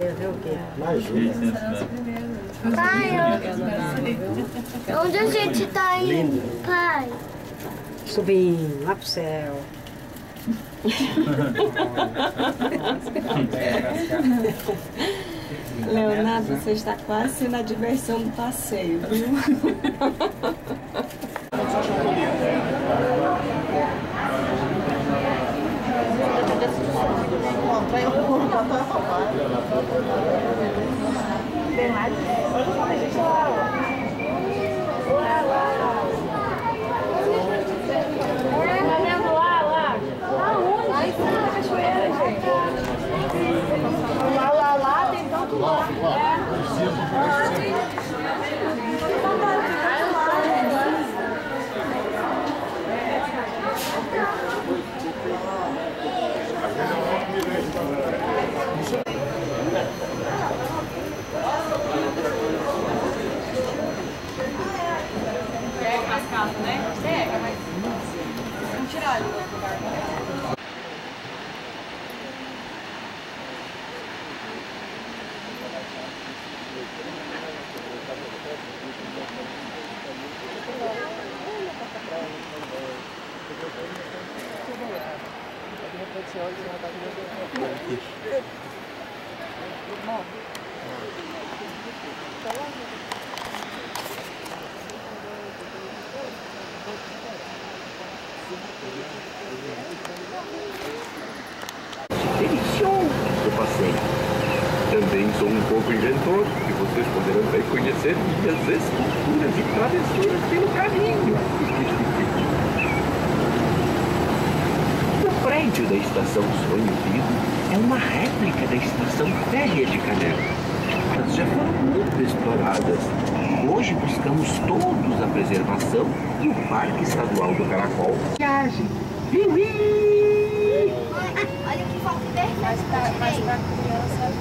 Pai, onde a gente tá indo? Pai. Subindo lá pro céu. Leonardo, você está quase na diversão do passeio, viu? Lá tem tanto lá. Pega as casas, né? Pega, mas vamos tirar ali. Delicioso do passeio. Também sou um pouco inventor e vocês poderão reconhecer minhas esculturas e travessuras pelo caminho. O prédio da Estação Sonho Vivo é uma réplica da Estação Férrea de Canela. Elas já foram muito exploradas. Hoje buscamos todos a preservação e o Parque Estadual do Caracol. Viagem! Olha que foto interessante. Mas pra criança